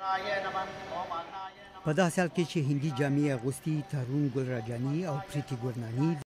په داسې حال کې چې هندي جامې اغوستي ترون ګل راجاني او پریتی ګورنانی